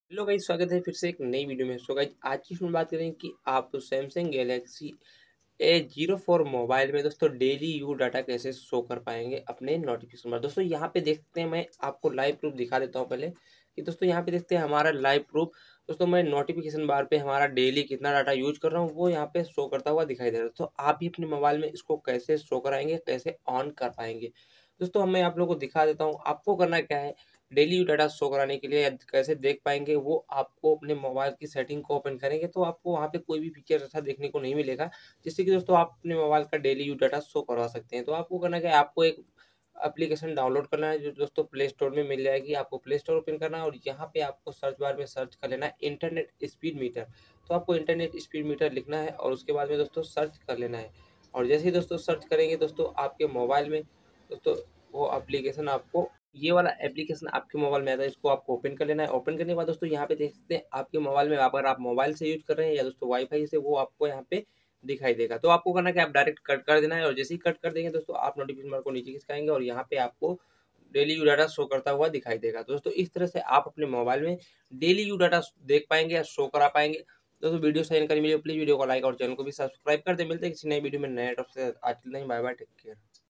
Hello guys, स्वागत है फिर से एक नई वीडियो में। सो गाइस, आज की इसमें बात करेंगे कि आप सैमसंग गैलेक्सी A04 मोबाइल में दोस्तों डेली यूज डाटा कैसे शो कर पाएंगे अपने नोटिफिकेशन पर। दोस्तों यहाँ पे देखते हैं, मैं आपको लाइव प्रूफ दिखा देता हूँ पहले कि दोस्तों यहाँ पे देखते हैं हमारा लाइव प्रूफ। दोस्तों मैं नोटिफिकेशन बार पे हमारा डेली कितना डाटा यूज कर रहा हूँ वो यहाँ पे शो करता हुआ दिखाई दे रहा है। तो आप भी अपने मोबाइल में इसको कैसे शो कराएंगे, कैसे ऑन कर पाएंगे। दोस्तों मैं आप लोगों को दिखा देता हूँ। आपको करना क्या है, डेली डाटा शो कराने के लिए या कैसे देख पाएंगे वो आपको अपने मोबाइल की सेटिंग को ओपन करेंगे तो आपको वहाँ पे कोई भी फीचर ऐसा देखने को नहीं मिलेगा जिससे कि दोस्तों आप अपने मोबाइल का डेली यूज डाटा शो करवा सकते हैं। तो आपको करना क्या है, आपको एक एप्लीकेशन डाउनलोड करना है जो दोस्तों प्ले स्टोर में मिल जाएगी। आपको प्ले स्टोर ओपन करना है और यहाँ पे आपको सर्च बार में सर्च कर लेना है इंटरनेट स्पीड मीटर। तो आपको इंटरनेट स्पीड मीटर लिखना है और उसके बाद में दोस्तों सर्च कर लेना है। और जैसे ही दोस्तों सर्च करेंगे दोस्तों आपके मोबाइल में दोस्तों वो एप्लीकेशन आपको, ये वाला एप्लीकेशन आपके मोबाइल में आता है, इसको आपको ओपन कर लेना है। ओपन करने के बाद दोस्तों यहाँ पे देख सकते हैं आपके मोबाइल में, अगर आप मोबाइल से यूज कर रहे हैं या दोस्तों वाईफाई से, वो आपको यहाँ पे दिखाई देगा। तो आपको करना क्या, आप डायरेक्ट कट कर देना है और जैसे ही कट कर देंगे दोस्तों आप नोटिफिकेशन बार को नीचे खिसकाएंगे और यहाँ पे आपको डेली यू डाटा शो करता हुआ दिखाई देगा। तो दोस्तों इस तरह से आप अपने मोबाइल में डेली यू डाटा देख पाएंगे या शो करा पाएंगे। दोस्तों वीडियो सही जानकारी मिले प्लीज वीडियो को लाइक और चैनल को भी सब्सक्राइब कर दे। मिलते हैं किसी नई वीडियो में नए टॉपिक से। आज के लिए बाय बाय, टेक केयर।